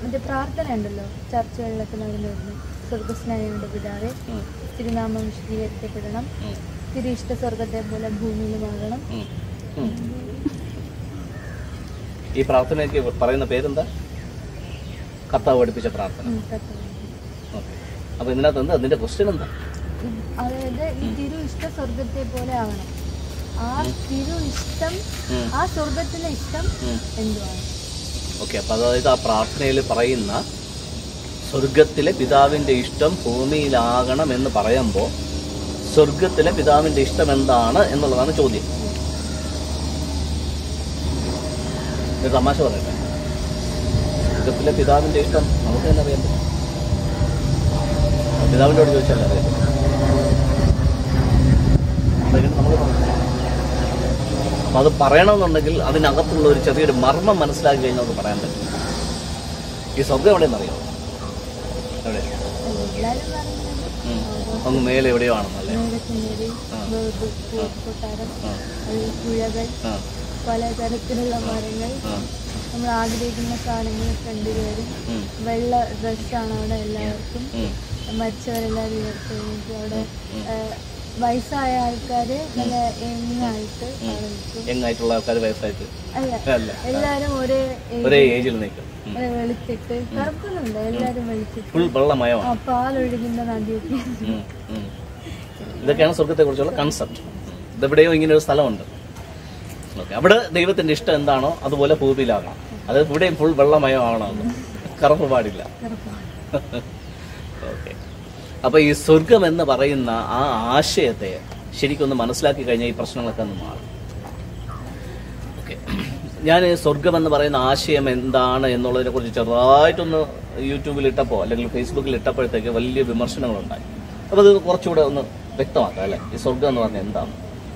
മറ്റേ പ്രാർത്ഥന ഉണ്ടല്ലോ ചർച്ചകളിലൊക്കെ നടന്നു വരുന്നത്. സ്വർഗസ്നായയുടെ പിതാവേ, തിരുനാമം വിശദീകരിക്കപ്പെടണം, തിരുഇഷ്ട സ്വർഗത്തെ പോലെ ഭൂമിയിലുമാകണം. ഈ പ്രാർത്ഥനയ്ക്ക് പറയുന്ന പേരെന്താ? കർത്താവ് പഠിപ്പിച്ച പ്രാർത്ഥന. അപ്പൊ ഇതിനകത്ത് എന്താ അതിന്റെ ക്വസ്റ്റ്യൻ എന്താ? അതായത് ഈ തിരു ഇഷ്ട സ്വർഗത്തെ പോലെ ആവണം. ആ തിരു ഇഷ്ടം, ആ സ്വർഗത്തിന്റെ ഇഷ്ടം എന്തുവാണ്? ഓക്കെ, അപ്പൊ അതായത് ആ പ്രാർത്ഥനയിൽ പറയുന്ന സ്വർഗത്തിലെ പിതാവിന്റെ ഇഷ്ടം ഭൂമിയിലാകണം എന്ന് പറയുമ്പോൾ സ്വർഗത്തിലെ പിതാവിന്റെ ഇഷ്ടം എന്താണ് എന്നുള്ളതാണ് ചോദ്യം. ഒരു തമാശ പറയട്ടെ, സ്വർഗത്തിലെ പിതാവിന്റെ ഇഷ്ടം നമുക്ക് തന്നെ അറിയാൻ പറ്റും. പിതാവിനോട് ചോദിച്ചാൽ അറിയാം. നമ്മൾ അപ്പം അത് പറയണമെന്നുണ്ടെങ്കിൽ അതിനകത്തുള്ള ഒരു ചെറിയൊരു മർമ്മം മനസ്സിലാക്കി കഴിഞ്ഞാൽ അത് പറയാൻ പറ്റും. ഈ സ്വർഗം എവിടെയെന്ന് അറിയാമോ? എവിടെ? അങ്ങ് മേലെ എവിടെയോ ആണെന്നല്ലേ? പലതരത്തിലുള്ള മരങ്ങൾ, നമ്മൾ ആഗ്രഹിക്കുന്ന സാധനങ്ങൾ കണ്ടുകയറും. വെള്ള ഡ്രസ്സാണ് അവിടെ എല്ലാവർക്കും. മരിച്ചവരെല്ലാവരും ഉയർത്തി അവിടെ വയസ്സായ ആൾക്കാര് നല്ല യങ്ങായിട്ടുള്ള ആൾക്കാർ വയസ്സായിട്ട് അല്ല, എല്ലാരും ഒരേ ഏജിൽ നിൽക്കും. വെളുത്തിട്ട് കറുപ്പുന്നുണ്ട്, എല്ലാരും വെളുത്തിട്ട് ഫുൾ വെള്ളമയമാണ്, പാലൊഴുകുന്ന നദിയൊക്കെ. ഇതൊക്കെയാണ് സ്വർഗത്തെ കുറിച്ചുള്ള കൺസെപ്റ്റ്. ഇതെവിടെയോ ഇങ്ങനെ ഒരു സ്ഥലമുണ്ട്. ഓക്കെ, അവിടെ ദൈവത്തിന്റെ ഇഷ്ടം എന്താണോ അതുപോലെ ഭൂമിയിലാകണം. അത് ഇവിടെയും ഫുൾ വെള്ളമയമാകണമെന്ന്, കറുപ്പ് പാടില്ല. ഓക്കെ, അപ്പൊ ഈ സ്വർഗം എന്ന് പറയുന്ന ആ ആശയത്തെ ശരിക്കൊന്ന് മനസ്സിലാക്കി കഴിഞ്ഞാൽ ഈ പ്രശ്നങ്ങളൊക്കെ ഒന്ന് മാറും. ഓക്കെ, ഞാൻ സ്വർഗം എന്ന് പറയുന്ന ആശയം എന്താണ് എന്നുള്ളതിനെ കുറിച്ച് ചെറുതായിട്ടൊന്ന് യൂട്യൂബിൽ ഇട്ടപ്പോൾ അല്ലെങ്കിൽ ഫേസ്ബുക്കിൽ ഇട്ടപ്പോഴത്തേക്ക് വലിയ വിമർശനങ്ങളുണ്ടായി. അപ്പോൾ അത് കുറച്ചുകൂടെ ഒന്ന് വ്യക്തമാക്കാം അല്ലേ, ഈ സ്വർഗം എന്ന് പറഞ്ഞാൽ എന്താണ്.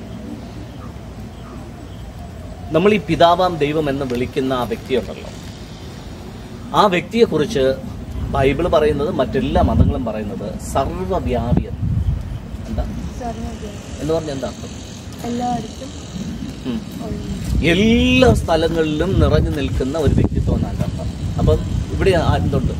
നമ്മൾ ഈ പിതാവാം ദൈവം എന്ന് വിളിക്കുന്ന ആ വ്യക്തിയുണ്ടല്ലോ, ആ വ്യക്തിയെക്കുറിച്ച് ബൈബിൾ പറയുന്നത്, മറ്റെല്ലാ മതങ്ങളും പറയുന്നത് സർവ്വവ്യാപി. എന്താ എന്ന് പറഞ്ഞാൽ എന്താ അർത്ഥം? എല്ലാ സ്ഥലങ്ങളിലും നിറഞ്ഞു നിൽക്കുന്ന ഒരു വ്യക്തിത്വം എന്നാണ് അർത്ഥം. അപ്പം ഇവിടെ എന്തുണ്ട്?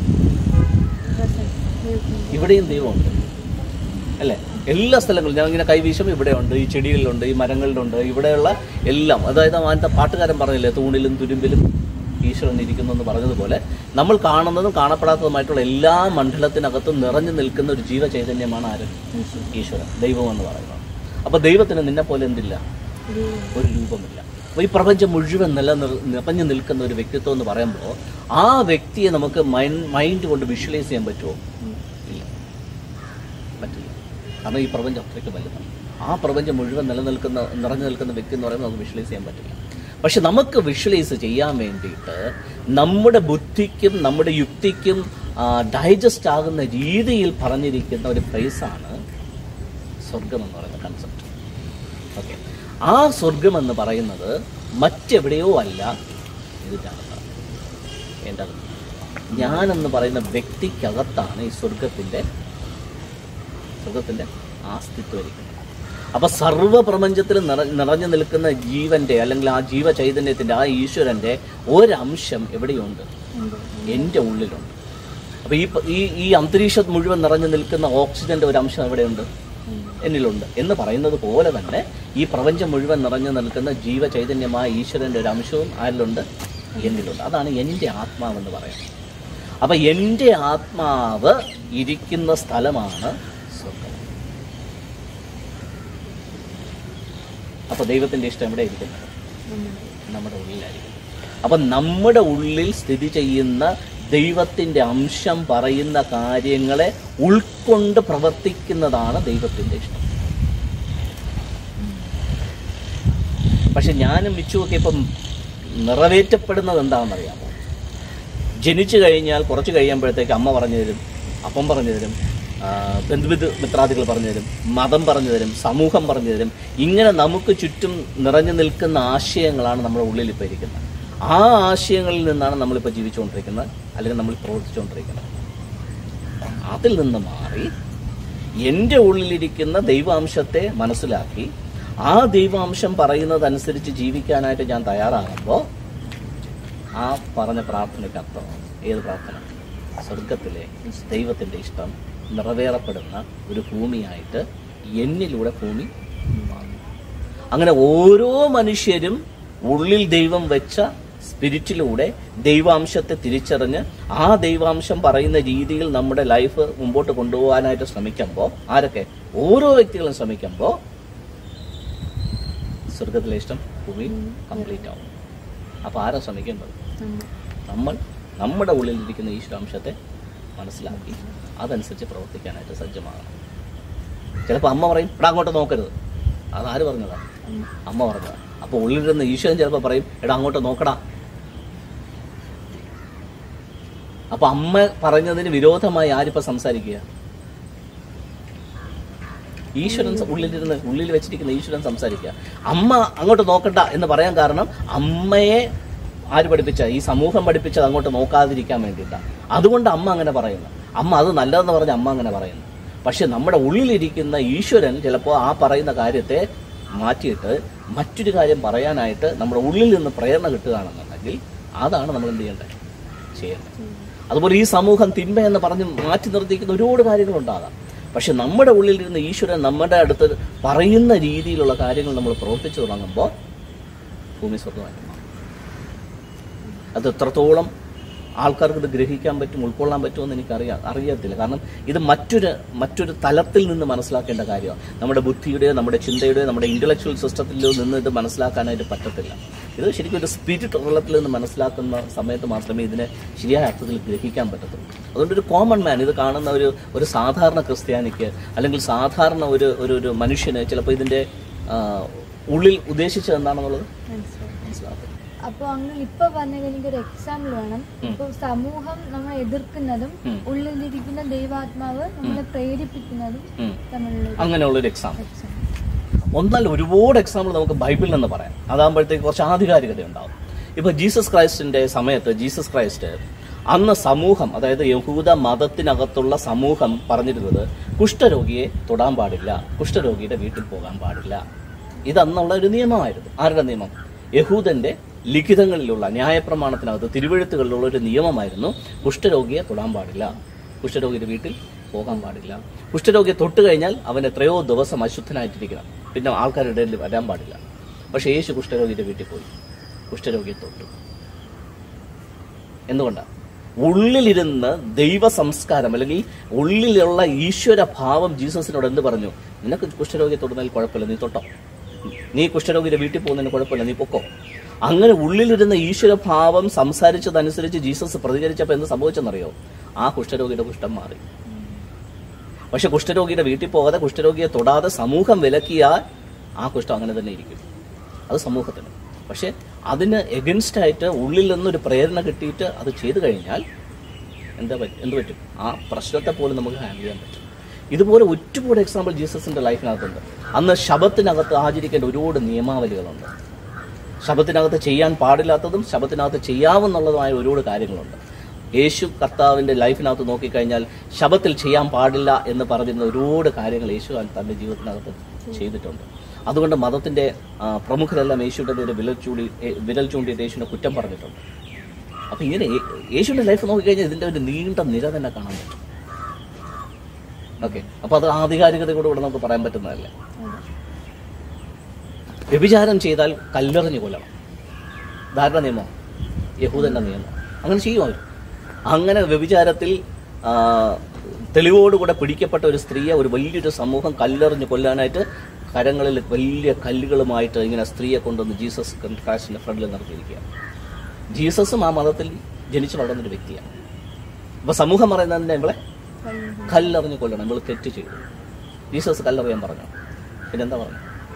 ഇവിടെയും ദൈവമുണ്ട് അല്ലേ? എല്ലാ സ്ഥലങ്ങളിലും ഞാൻ ഇങ്ങനെ കൈവീശുമ്പോൾ ഇവിടെയുണ്ട്, ഈ ചെടികളിലുണ്ട്, ഈ മരങ്ങളിലുണ്ട്, ഇവിടെയുള്ള എല്ലാം. അതായത് അതിൻ്റെ പാട്ടുകാരൻ പറഞ്ഞില്ലേ, തൂണിലും തുരുമ്പിലും ഈശ്വരൻ ഇരിക്കുന്നു എന്ന് പറഞ്ഞതുപോലെ നമ്മൾ കാണുന്നതും കാണപ്പെടാത്തതുമായിട്ടുള്ള എല്ലാ മണ്ഡലത്തിനകത്തും നിറഞ്ഞു നിൽക്കുന്ന ഒരു ജീവചൈതന്യമാണ് ആര്? ഈശ്വരൻ, ദൈവം എന്ന് പറയുന്നത്. അപ്പൊ ദൈവത്തിന് നിന്നെ പോലെ എന്തില്ല? ഒരു രൂപമില്ല. അപ്പോൾ ഈ പ്രപഞ്ചം മുഴുവൻ നിറഞ്ഞു നിൽക്കുന്ന ഒരു വ്യക്തിത്വം എന്ന് പറയുമ്പോൾ ആ വ്യക്തിയെ നമുക്ക് മൈൻഡ് കൊണ്ട് വിഷ്വലൈസ് ചെയ്യാൻ പറ്റുമോ? ഇല്ല, പറ്റില്ല. കാരണം ഈ പ്രപഞ്ചം അത്രയ്ക്ക് വലുതാണ്. ആ പ്രപഞ്ചം മുഴുവൻ നിറഞ്ഞു നിൽക്കുന്ന വ്യക്തി എന്ന് പറയുമ്പോൾ നമുക്ക് വിഷ്വലൈസ് ചെയ്യാൻ പറ്റില്ല. പക്ഷെ നമുക്ക് വിഷ്വലൈസ് ചെയ്യാൻ വേണ്ടിയിട്ട് നമ്മുടെ ബുദ്ധിക്കും നമ്മുടെ യുക്തിക്കും ഡൈജസ്റ്റ് ആകുന്ന രീതിയിൽ പറഞ്ഞിരിക്കുന്ന ഒരു ഫ്രേസാണ് സ്വർഗം എന്ന് പറയുന്ന കൺസെപ്റ്റ്. ഓക്കെ, ആ സ്വർഗം എന്ന് പറയുന്നത് മറ്റെവിടെയോ അല്ല, ഇതിൻ്റെ അകത്താണ്, എൻ്റെ അകത്ത്. ഞാനെന്ന് പറയുന്ന വ്യക്തിക്കകത്താണ് ഈ സ്വർഗത്തിൻ്റെ ആസ്തിത്വം ഇരിക്കുന്നത്. അപ്പൊ സർവ്വപ്രപഞ്ചത്തിൽ നിറഞ്ഞു നിൽക്കുന്ന ജീവന്റെ അല്ലെങ്കിൽ ആ ജീവചൈതന്യത്തിന്റെ ആ ഈശ്വരന്റെ ഒരംശം എവിടെയുണ്ട്? എൻ്റെ ഉള്ളിലുണ്ട്. അപ്പൊ ഈ അന്തരീക്ഷം മുഴുവൻ നിറഞ്ഞു നിൽക്കുന്ന ഓക്സിജന്റെ ഒരു അംശം എവിടെയുണ്ട്? എന്നിലുണ്ട്. എന്ന് പറയുന്നത് പോലെ തന്നെ ഈ പ്രപഞ്ചം മുഴുവൻ നിറഞ്ഞു നിൽക്കുന്ന ജീവചൈതന്യമായ ഈശ്വരന്റെ ഒരു അംശവും ആരിലുണ്ട്? എന്നിലുണ്ട്. അതാണ് എൻ്റെ ആത്മാവെന്ന് പറയുന്നത്. അപ്പൊ എൻ്റെ ആത്മാവ് ഇരിക്കുന്ന സ്ഥലമാണ് സ്വർഗം. അപ്പോൾ ദൈവത്തിൻ്റെ ഇഷ്ടം എവിടെ ഇരിക്കുന്നത്? നമ്മുടെ ഉള്ളിലായിരിക്കും. അപ്പം നമ്മുടെ ഉള്ളിൽ സ്ഥിതി ചെയ്യുന്ന ദൈവത്തിൻ്റെ അംശം പറയുന്ന കാര്യങ്ങളെ ഉൾക്കൊണ്ട് പ്രവർത്തിക്കുന്നതാണ് ദൈവത്തിൻ്റെ ഇഷ്ടം. പക്ഷെ ഞാനും മിച്ചുവൊക്കെ ഇപ്പം നിറവേറ്റപ്പെടുന്നത് എന്താണെന്നറിയാമോ? ജനിച്ചു കഴിഞ്ഞാൽ കുറച്ച് കഴിയുമ്പോഴത്തേക്ക് അമ്മ പറഞ്ഞു തരും, അപ്പം പറഞ്ഞു തരും, ബന്ധുമിത്രാദികൾ പറഞ്ഞു തരും, മതം പറഞ്ഞു തരും, സമൂഹം പറഞ്ഞു തരും. ഇങ്ങനെ നമുക്ക് ചുറ്റും നിറഞ്ഞു നിൽക്കുന്ന ആശയങ്ങളാണ് നമ്മുടെ ഉള്ളിൽ ഇപ്പോൾ ഇരിക്കുന്നത്. ആ ആശയങ്ങളിൽ നിന്നാണ് നമ്മളിപ്പോൾ ജീവിച്ചുകൊണ്ടിരിക്കുന്നത്, അല്ലെങ്കിൽ നമ്മൾ പ്രവർത്തിച്ചുകൊണ്ടിരിക്കുന്നത്. അതിൽ നിന്ന് മാറി എൻ്റെ ഉള്ളിലിരിക്കുന്ന ദൈവാംശത്തെ മനസ്സിലാക്കി ആ ദൈവാംശം പറയുന്നതനുസരിച്ച് ജീവിക്കാനായിട്ട് ഞാൻ തയ്യാറാകുമ്പോൾ ആ പറഞ്ഞ പ്രാർത്ഥനയ്ക്ക് അർത്ഥം ഏത് പ്രാർത്ഥന? സ്വർഗത്തിലെ ദൈവത്തിൻ്റെ ഇഷ്ടം നിറവേറപ്പെടുന്ന ഒരു ഭൂമിയായിട്ട് എന്നിലൂടെ ഭൂമി മാറും. അങ്ങനെ ഓരോ മനുഷ്യരും ഉള്ളിൽ ദൈവം വെച്ച സ്പിരിറ്റിലൂടെ ദൈവാംശത്തെ തിരിച്ചറിഞ്ഞ് ആ ദൈവാംശം പറയുന്ന രീതിയിൽ നമ്മുടെ ലൈഫ് മുമ്പോട്ട് കൊണ്ടുപോകാനായിട്ട് ശ്രമിക്കുമ്പോൾ, ആരൊക്കെ? ഓരോ വ്യക്തികളും ശ്രമിക്കുമ്പോൾ സ്വർഗത്തിലെ ഇഷ്ടം ഭൂമി കംപ്ലീറ്റ് ആവും. അപ്പോൾ ആരാ ശ്രമിക്കേണ്ടത്? നമ്മൾ നമ്മുടെ ഉള്ളിലിരിക്കുന്ന ഈശ്വരാംശത്തെ മനസ്സിലാക്കി അതനുസരിച്ച് പ്രവർത്തിക്കാനായിട്ട് സജ്ജമാകണം. ചിലപ്പോൾ അമ്മ പറയും, എടാ അങ്ങോട്ട് നോക്കരുത്. അതാര് പറഞ്ഞതാ? അമ്മ പറഞ്ഞതാ. അപ്പോൾ ഉള്ളിലിരുന്ന ഈശ്വരൻ ചിലപ്പോൾ പറയും, എടാ അങ്ങോട്ട് നോക്കടാ. അപ്പൊ അമ്മ പറഞ്ഞതിന് വിരോധമായി ആരിപ്പോൾ സംസാരിക്കുക? ഈശ്വരൻ ഉള്ളിൽ വെച്ചിരിക്കുന്ന ഈശ്വരൻ സംസാരിക്കുക. അമ്മ അങ്ങോട്ട് നോക്കണ്ട എന്ന് പറയാൻ കാരണം അമ്മയെ ആര് പഠിപ്പിച്ച? ഈ സമൂഹം പഠിപ്പിച്ചത് അങ്ങോട്ട് നോക്കാതിരിക്കാൻ വേണ്ടിയിട്ടാണ്. അതുകൊണ്ട് അമ്മ അങ്ങനെ പറയുന്നു. അമ്മ അത് നല്ലതെന്ന് പറഞ്ഞ് അമ്മ അങ്ങനെ പറയുന്നു. പക്ഷെ നമ്മുടെ ഉള്ളിലിരിക്കുന്ന ഈശ്വരൻ ചിലപ്പോൾ ആ പറയുന്ന കാര്യത്തെ മാറ്റിയിട്ട് മറ്റൊരു കാര്യം പറയാനായിട്ട് നമ്മുടെ ഉള്ളിൽ നിന്ന് പ്രേരണ കിട്ടുകയാണെന്നുണ്ടെങ്കിൽ അതാണ് നമ്മൾ എന്ത് ചെയ്യേണ്ടത്? ചെയ്യേണ്ടത്. അതുപോലെ ഈ സമൂഹം തിന്മ എന്ന് പറഞ്ഞ് മാറ്റി നിർത്തിയിരിക്കുന്ന ഒരുപാട് കാര്യങ്ങളുണ്ടാകാം. പക്ഷെ നമ്മുടെ ഉള്ളിലിരുന്ന ഈശ്വരൻ നമ്മുടെ അടുത്ത് പറയുന്ന രീതിയിലുള്ള കാര്യങ്ങൾ നമ്മൾ പ്രവർത്തിച്ചു തുടങ്ങുമ്പോൾ ഭൂമി സ്വർഗമായിട്ട് മാറും. അത് എത്രത്തോളം ആൾക്കാർക്ക് ഇത് ഗ്രഹിക്കാൻ പറ്റും, ഉൾക്കൊള്ളാൻ പറ്റുമെന്ന് അറിയത്തില്ല. കാരണം ഇത് മറ്റൊരു തലത്തിൽ നിന്ന് മനസ്സിലാക്കേണ്ട കാര്യമാണ്. നമ്മുടെ ബുദ്ധിയുടെയോ നമ്മുടെ ചിന്തയുടെയോ നമ്മുടെ ഇന്റലക്ച്വൽ സിസ്റ്റത്തിലോ നിന്ന് ഇത് മനസ്സിലാക്കാനായിട്ട് പറ്റത്തില്ല. ഇത് ശരിക്കും ഒരു സ്പിരിറ്റ് തലത്തിൽ നിന്ന് മനസ്സിലാക്കുന്ന സമയത്ത് മാത്രമേ ഇതിനെ ശരിയായ അർത്ഥത്തിൽ ഗ്രഹിക്കാൻ പറ്റത്തുള്ളൂ. അതുകൊണ്ട് ഒരു കോമൺ മാൻ ഇത് കാണുന്ന ഒരു സാധാരണ ക്രിസ്ത്യാനിക്ക് അല്ലെങ്കിൽ സാധാരണ ഒരു മനുഷ്യന് ചിലപ്പോൾ ഇതിൻ്റെ ഉള്ളിൽ ഉദ്ദേശിച്ചത് എന്താണെന്നുള്ളത് മനസ്സിലാക്കും. അപ്പോൾ അങ്ങനെ ഇപ്പൊ പറഞ്ഞത് എനിക്കൊരു എക്സാമ്പിൾ വേണം. ഇപ്പൊ സമൂഹം നമ്മളെ എതിർക്കുന്നതും ഉള്ളിലിരിക്കുന്ന ദൈവാത്മാവ് നമ്മളെ പ്രേരിപ്പിക്കുന്നതും അങ്ങനെയുള്ളൊരു എക്സാമ്പിൾ. എന്നാൽ ഒരുപാട് എക്സാമ്പിൾ നമുക്ക് ബൈബിളിൽ നിന്ന് പറയാം. അതാകുമ്പോഴത്തേക്ക് കുറച്ച് ആധികാരികത ഉണ്ടാവും. ഇപ്പൊ ജീസസ് ക്രൈസ്റ്റിന്റെ സമയത്ത് ജീസസ് ക്രൈസ്റ്റ് അന്ന് സമൂഹം, അതായത് യഹൂദ മതത്തിനകത്തുള്ള സമൂഹം പറഞ്ഞിരുന്നത് കുഷ്ഠരോഗിയെ തൊടാൻ പാടില്ല, കുഷ്ഠരോഗിയുടെ വീട്ടിൽ പോകാൻ പാടില്ല. ഇതന്നുള്ള ഒരു നിയമമായിരുന്നു. ആരുടെ നിയമം? യഹൂദന്റെ ലിഖിതങ്ങളിലുള്ള ന്യായപ്രമാണത്തിനകത്ത് തിരുവെഴുത്തുകളിലുള്ള ഒരു നിയമമായിരുന്നു കുഷ്ഠരോഗിയെ തൊടാൻ പാടില്ല, കുഷ്ഠരോഗിയുടെ വീട്ടിൽ പോകാൻ പാടില്ല. കുഷ്ഠരോഗിയെ തൊട്ട് കഴിഞ്ഞാൽ അവൻ എത്രയോ ദിവസം അശുദ്ധനായിട്ടിരിക്കണം, പിന്നെ ആൾക്കാരുടെ ഇടയിൽ വരാൻ പാടില്ല. പക്ഷെ യേശു കുഷ്ഠരോഗിയുടെ വീട്ടിൽ പോയി കുഷ്ഠരോഗിയെ തൊട്ടു. എന്തുകൊണ്ടാണ്? ഉള്ളിലിരുന്ന് ദൈവ സംസ്കാരം അല്ലെങ്കിൽ ഉള്ളിലുള്ള ഈശ്വര ഭാവം ജീസസിനോട് എന്ത് പറഞ്ഞു? നിനക്ക് കുഷ്ഠരോഗിയെ തൊടുന്നതിൽ കുഴപ്പമില്ല, നീ തൊട്ടോ. നീ കുഷ്ഠരോഗിയുടെ വീട്ടിൽ പോകുന്നതിന് കുഴപ്പമില്ല, നീ പൊക്കോ. അങ്ങനെ ഉള്ളിലിരുന്ന ഈശ്വരഭാവം സംസാരിച്ചതനുസരിച്ച് ജീസസ് പ്രതികരിച്ചപ്പോൾ എന്ത് സംഭവിച്ചെന്നറിയോ? ആ കുഷ്ഠരോഗിയുടെ കുഷ്ഠം മാറി. പക്ഷെ കുഷ്ഠരോഗിയുടെ വീട്ടിൽ പോകാതെ കുഷ്ഠരോഗിയെ തൊടാതെ സമൂഹം വിലക്കിയാൽ ആ കുഷ്ഠം അങ്ങനെ തന്നെ ഇരിക്കും. അത് സമൂഹത്തിന്. പക്ഷെ അതിന് എഗൻസ്റ്റ് ആയിട്ട് ഉള്ളിൽ നിന്നൊരു പ്രേരണ കിട്ടിയിട്ട് അത് ചെയ്തു കഴിഞ്ഞാൽ എന്ത് പറ്റും? ആ പ്രശ്നത്തെ പോലും നമുക്ക് ഹാൻഡിൽ ചെയ്യാൻ പറ്റും. ഇതുപോലെ ഒരുപാട് എക്സാമ്പിൾ ജീസസിന്റെ ലൈഫിനകത്തുണ്ട്. അന്ന് ശബത്തിനകത്ത് ആചരിക്കേണ്ട ഒരുപാട് നിയമാവലികളുണ്ട്. ശബത്തിനകത്ത് ചെയ്യാൻ പാടില്ലാത്തതും ശബത്തിനകത്ത് ചെയ്യാവുന്നതുമായ ഒരുപാട് കാര്യങ്ങളുണ്ട്. യേശു കർത്താവിൻ്റെ ലൈഫിനകത്ത് നോക്കിക്കഴിഞ്ഞാൽ ശബത്തിൽ ചെയ്യാൻ പാടില്ല എന്ന് പറഞ്ഞിരുന്ന ഒരുപാട് കാര്യങ്ങൾ യേശു തൻ്റെ ജീവിതത്തിനകത്ത് ചെയ്തിട്ടുണ്ട്. അതുകൊണ്ട് മതത്തിൻ്റെ പ്രമുഖരെല്ലാം യേശുവിൻ്റെ നേരെ വിരൽ ചൂണ്ടിയിട്ട് യേശുവിനെ കുറ്റം പറഞ്ഞിട്ടുണ്ട്. അപ്പം ഇങ്ങനെ യേശുവിൻ്റെ ലൈഫ് നോക്കിക്കഴിഞ്ഞാൽ ഇതിൻ്റെ ഒരു നീണ്ട നിര തന്നെ കാണാൻ പറ്റും. ഓക്കെ, അപ്പോൾ അത് ആധികാരികതയോടെ ഇവിടെ നമുക്ക് പറയാൻ പറ്റുന്നതല്ലേ. വ്യഭിചാരം ചെയ്താൽ കല്ലെറിഞ്ഞ് കൊല്ലണം. ധാരണ നിയമം, യഹൂദന്റെ നിയമം. അങ്ങനെ ചെയ്യും അവർ. അങ്ങനെ വ്യഭിചാരത്തിൽ തെളിവോടുകൂടെ പിടിക്കപ്പെട്ട ഒരു സ്ത്രീയെ ഒരു വലിയൊരു സമൂഹം കല്ലെറിഞ്ഞ് കൊല്ലാനായിട്ട് കരങ്ങളിൽ വലിയ കല്ലുകളുമായിട്ട് ഇങ്ങനെ സ്ത്രീയെ കൊണ്ടുവന്ന് ജീസസ് ക്രൈസ്റ്റിന്റെ ഫ്രണ്ടിൽ നിർത്തിയിരിക്കുക. ജീസസും ആ മതത്തിൽ ജനിച്ചു വളർന്നൊരു വ്യക്തിയാണ്. അപ്പൊ സമൂഹം പറയുന്നതിനെ ഇവളെ കല്ലെറിഞ്ഞ് കൊല്ലണം, ഇവൾ തെറ്റ് ചെയ്തു. ജീസസ് കല്ലെറിയാൻ പറഞ്ഞു. പിന്നെന്താ പറഞ്ഞു?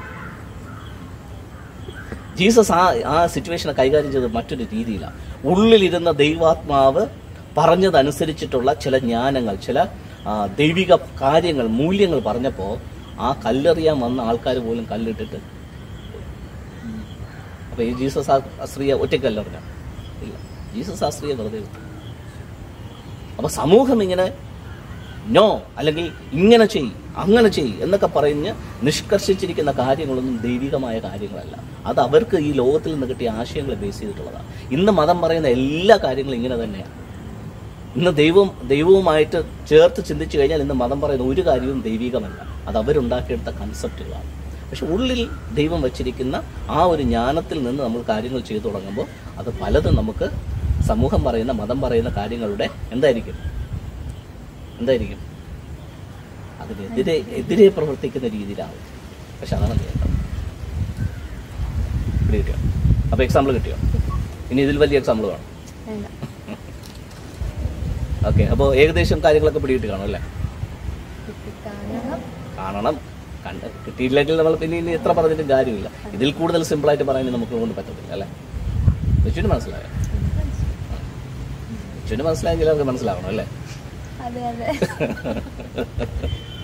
ജീസസ് ആ സിറ്റുവേഷനെ കൈകാര്യം ചെയ്ത് മറ്റൊരു രീതിയിലാണ്. ഉള്ളിലിരുന്ന ദൈവാത്മാവ് പറഞ്ഞതനുസരിച്ചിട്ടുള്ള ചില ജ്ഞാനങ്ങൾ, ചില ദൈവിക കാര്യങ്ങൾ, മൂല്യങ്ങൾ പറഞ്ഞപ്പോൾ ആ കല്ലെറിയാൻ വന്ന ആൾക്കാർ പോലും കല്ലിട്ടിട്ട്. അപ്പൊ ഈ ജീസസ് ആ സ്ത്രീയെ ഒറ്റക്കല്ലെറിഞ്ഞ ഇല്ല, ജീസസ് ആ സ്ത്രീയെ വെറുതെ വിട്ടു. അപ്പൊ സമൂഹം ഇങ്ങനെ നോ അല്ലെങ്കിൽ ഇങ്ങനെ ചെയ്യും അങ്ങനെ ചെയ്യും എന്നൊക്കെ പറഞ്ഞ് നിഷ്കർഷിച്ചിരിക്കുന്ന കാര്യങ്ങളൊന്നും ദൈവികമായ കാര്യങ്ങളല്ല. അത് അവർക്ക് ഈ ലോകത്തിൽ നിന്ന് കിട്ടിയ ആശയങ്ങളെ ബേസ് ചെയ്തിട്ടുള്ളതാണ്. ഇന്ന് മതം പറയുന്ന എല്ലാ കാര്യങ്ങളും ഇങ്ങനെ തന്നെയാണ്. ഇന്ന് ദൈവവുമായിട്ട് ചേർത്ത് ചിന്തിച്ചു കഴിഞ്ഞാൽ ഇന്ന് മതം പറയുന്ന ഒരു കാര്യവും ദൈവികമല്ല. അത് അവരുണ്ടാക്കിയെടുത്ത കൺസെപ്റ്റുകളാണ്. പക്ഷെ ഉള്ളിൽ ദൈവം വച്ചിരിക്കുന്ന ആ ഒരു ജ്ഞാനത്തിൽ നിന്ന് നമ്മൾ കാര്യങ്ങൾ ചെയ്തു തുടങ്ങുമ്പോൾ അത് പലതും നമുക്ക് സമൂഹം പറയുന്ന മതം പറയുന്ന കാര്യങ്ങളുടെ എന്തായിരിക്കും അതിനെതിരെ പ്രവർത്തിക്കുന്ന രീതിയിലാവും. പക്ഷെ അതാണ് ചെയ്യേണ്ടത്. ഇവിടെ കിട്ടിയോ? അപ്പോൾ എക്സാമ്പിൾ കിട്ടിയോ? ഇനി ഇതിൽ വലിയ എക്സാമ്പിൾ വേണം. ഓക്കെ, അപ്പോൾ ഏകദേശം കാര്യങ്ങളൊക്കെ പിടികിട്ടി കാണും അല്ലേ? കാണണം. കിട്ടിയില്ലെങ്കിൽ നമ്മൾ പിന്നെ ഇനി എത്ര പറഞ്ഞിട്ടും കാര്യമില്ല. ഇതിൽ കൂടുതൽ സിമ്പിളായിട്ട് പറയാൻ നമുക്ക് കൊണ്ട് പറ്റത്തില്ല അല്ലേ? വെച്ചിട്ട് മനസ്സിലായോ? വെച്ചിട്ട് മനസ്സിലായെങ്കിൽ അവർക്ക് മനസ്സിലാവണം അല്ലേ?